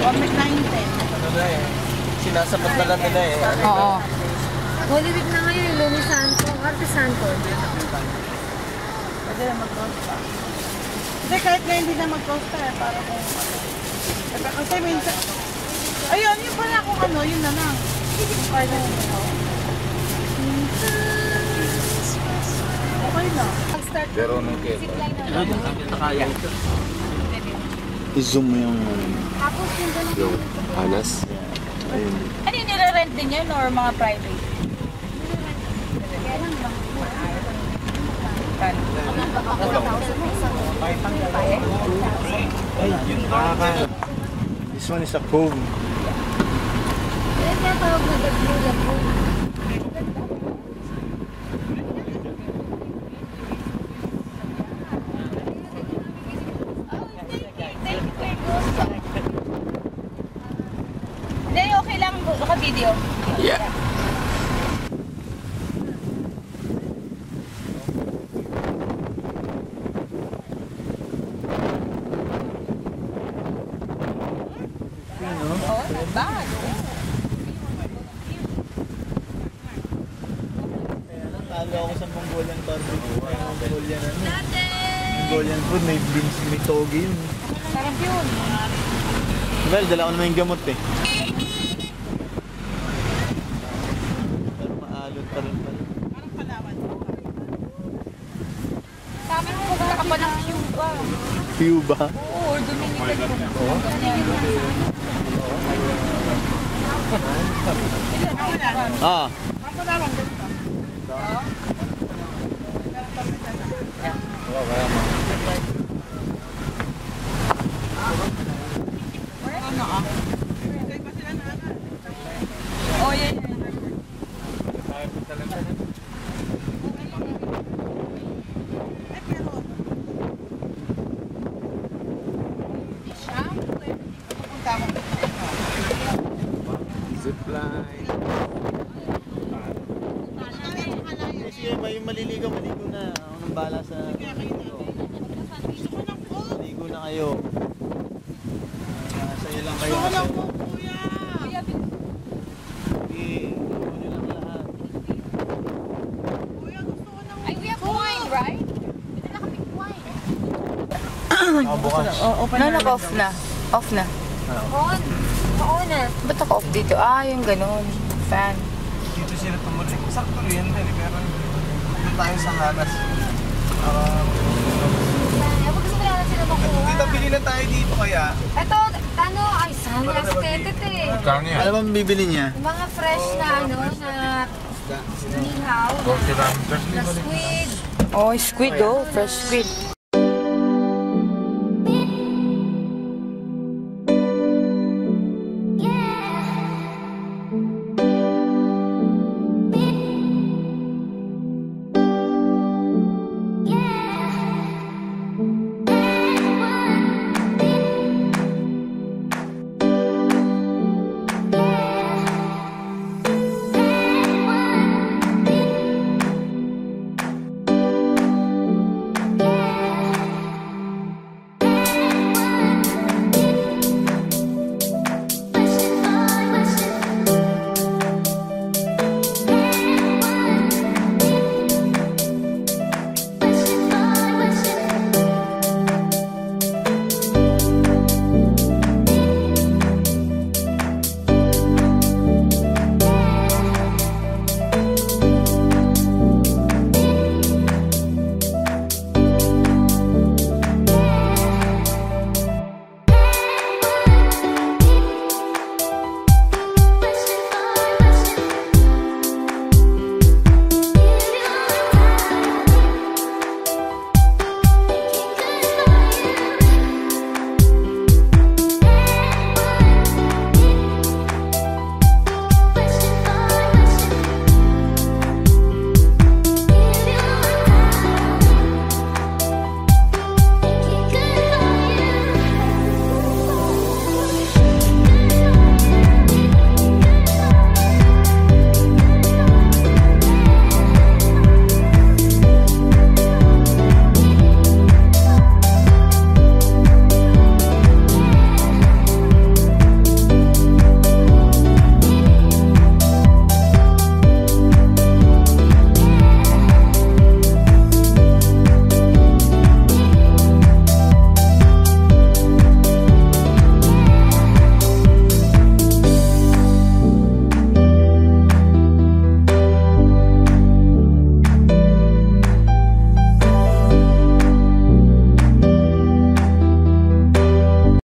Perfect 910. Ano na eh. Sinasapat na lang nila eh. Oo. Holy Week na ngayon, yung Lumi Santo, Arte Santo. Pwede na mag-cost pa. Hindi, kahit na hindi na mag-cost pa eh. Para kung kasi minsan... Ayun, yun pala kung ano, yun na lang. Pwede na lang. Okay na. Pero nung kaya. I-zoom mo yung... Yung Anas. Ayun. Ano yung nire-rent din yun or mga private? Ay, yun nakaka... This one is a cove. Kaya tawag na Gagluya po. Hindi, okay lang. Naka-video. Yeah. Bad. Talo ako sa Mongolian barbecue. Mongolian ano? Mongolian food, may beans, may toge yun. Sarap yun. Well, dala ko naman yung gamot eh. Pero maalot pa rin pala. Parang Palawan. Sabi mo, pupunta ka pa ng Cuba. Cuba? Oo, or Dominican. Oo. Ah. Ako na lang ganito. Oh, yan. Zipline. Sige, may maliligaw, maligo na. Ako nang bala sa... Maligo na kayo. Sa'yo lang kayo. Gusto ko lang po, kuya. Sige, gusto nyo lang lahat. Kuya, gusto ko ng... Ay, we have wine, right? Ito na kami wine. Bukas. No, naka-off na. Off na. On. On na. Ba't naka-off dito? Ah, yung ganun. Fan. Dito sila tumulik. Sakto rin, pero doon tayo sa Hanas. Ewan kasi wala na sila makuha. Dito, bili na tayo dito kaya. Ito, ano, ay, sana aesthetic eh. Kano yan? Ano bang bibili niya? Yung mga fresh na, ano, na inihaw, na squid. Oh, squid oh. Fresh squid.